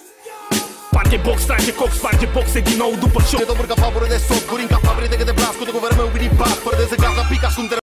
Parche box, trage cox, sparge boxe din nou după show. Te dobârcă favoră de soc, guri incapabile de câte blas, cu de guvernă meu vini pas, fără de zăgaza pica, ascunde